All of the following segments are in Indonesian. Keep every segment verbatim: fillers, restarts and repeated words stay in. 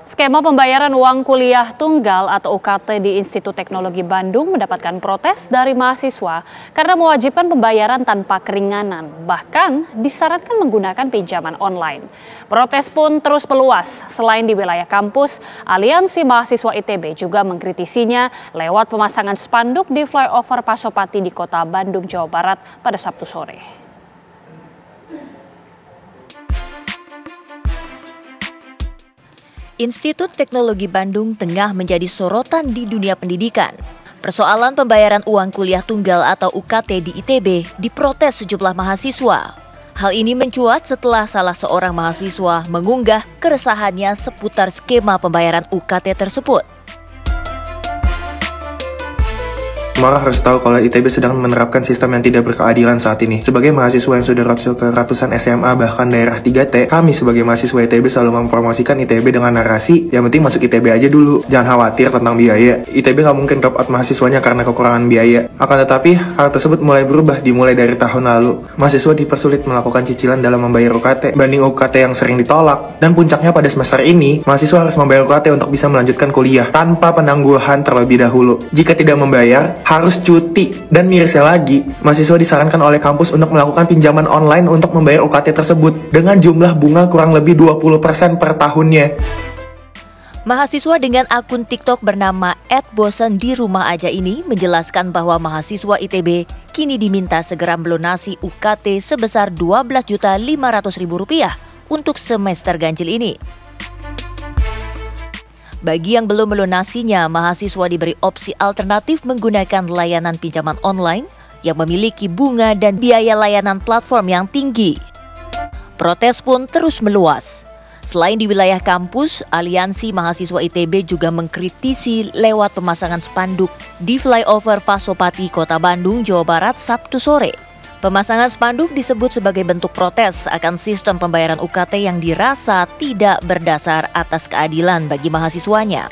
Skema pembayaran uang kuliah tunggal atau U K T di Institut Teknologi Bandung mendapatkan protes dari mahasiswa karena mewajibkan pembayaran tanpa keringanan, bahkan disarankan menggunakan pinjaman online. Protes pun terus meluas. Selain di wilayah kampus, Aliansi Mahasiswa I T B juga mengkritisinya lewat pemasangan spanduk di flyover Pasopati di Kota Bandung, Jawa Barat pada Sabtu sore. Institut Teknologi Bandung tengah menjadi sorotan di dunia pendidikan. Persoalan pembayaran uang kuliah tunggal atau U K T di I T B diprotes sejumlah mahasiswa. Hal ini mencuat setelah salah seorang mahasiswa mengunggah keresahannya seputar skema pembayaran U K T tersebut. Semua harus tahu kalau I T B sedang menerapkan sistem yang tidak berkeadilan saat ini. Sebagai mahasiswa yang sudah roadshow ke ratusan S M A bahkan daerah tiga T, kami sebagai mahasiswa I T B selalu mempromosikan I T B dengan narasi, yang penting masuk I T B aja dulu, jangan khawatir tentang biaya. I T B nggak mungkin drop out mahasiswanya karena kekurangan biaya. Akan tetapi, hal tersebut mulai berubah dimulai dari tahun lalu. Mahasiswa dipersulit melakukan cicilan dalam membayar U K T, banding U K T yang sering ditolak. Dan puncaknya pada semester ini, mahasiswa harus membayar U K T untuk bisa melanjutkan kuliah, tanpa penangguhan terlebih dahulu. Jika tidak membayar, harus cuti. Dan mirisnya lagi, mahasiswa disarankan oleh kampus untuk melakukan pinjaman online untuk membayar U K T tersebut dengan jumlah bunga kurang lebih dua puluh persen per tahunnya. Mahasiswa dengan akun TikTok bernama et bosan di rumah aja ini menjelaskan bahwa mahasiswa I T B kini diminta segera melunasi U K T sebesar dua belas juta lima ratus ribu rupiah untuk semester ganjil ini. Bagi yang belum melunasinya, mahasiswa diberi opsi alternatif menggunakan layanan pinjaman online yang memiliki bunga dan biaya layanan platform yang tinggi. Protes pun terus meluas. Selain di wilayah kampus, Aliansi Mahasiswa I T B juga mengkritisi lewat pemasangan spanduk di flyover Pasopati, Kota Bandung, Jawa Barat, Sabtu sore. Pemasangan spanduk disebut sebagai bentuk protes akan sistem pembayaran U K T yang dirasa tidak berdasar atas keadilan bagi mahasiswanya.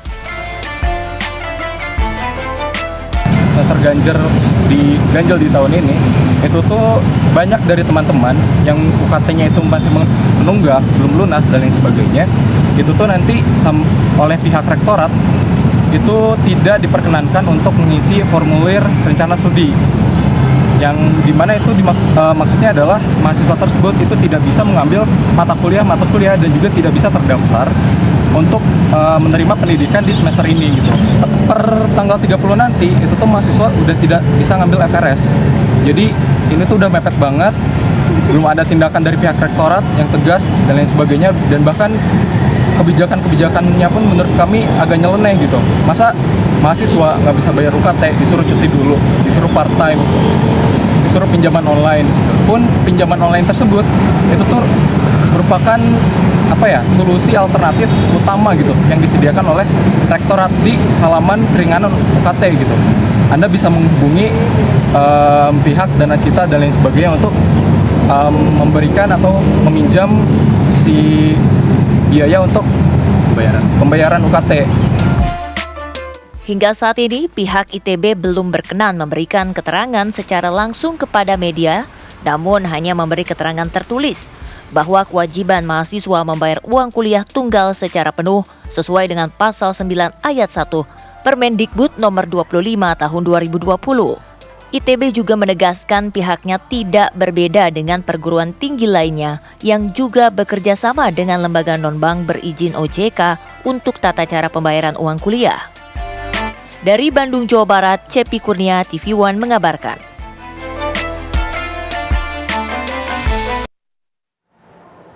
Semester ganjil di ganjil di tahun ini, itu tuh banyak dari teman-teman yang U K T-nya itu masih menunggak, belum lunas dan lain sebagainya. Itu tuh nanti oleh pihak rektorat itu tidak diperkenankan untuk mengisi formulir rencana studi. Yang dimana itu dimak uh, maksudnya adalah mahasiswa tersebut itu tidak bisa mengambil mata kuliah mata kuliah dan juga tidak bisa terdaftar untuk uh, menerima pendidikan di semester ini gitu. Per tanggal tiga puluh nanti itu tuh mahasiswa udah tidak bisa ngambil F R S. Jadi ini tuh udah mepet banget, belum ada tindakan dari pihak rektorat yang tegas dan lain sebagainya, dan bahkan kebijakan-kebijakannya pun menurut kami agak nyeleneh gitu. Masa mahasiswa nggak bisa bayar U K T, disuruh cuti dulu, disuruh part time, disuruh pinjaman online. Pun pinjaman online tersebut itu tuh merupakan apa ya, solusi alternatif utama gitu yang disediakan oleh rektorat di halaman keringanan U K T gitu. Anda bisa menghubungi um, pihak Dana Cita dan lain sebagainya untuk um, memberikan atau meminjam si biaya untuk pembayaran pembayaran U K T. Hingga saat ini, pihak I T B belum berkenan memberikan keterangan secara langsung kepada media, namun hanya memberi keterangan tertulis bahwa kewajiban mahasiswa membayar uang kuliah tunggal secara penuh sesuai dengan pasal sembilan ayat satu Permendikbud nomor dua puluh lima tahun dua ribu dua puluh. I T B juga menegaskan pihaknya tidak berbeda dengan perguruan tinggi lainnya yang juga bekerja sama dengan lembaga non-bank berizin O J K untuk tata cara pembayaran uang kuliah. Dari Bandung, Jawa Barat, Cepi Kurnia, T V One mengabarkan.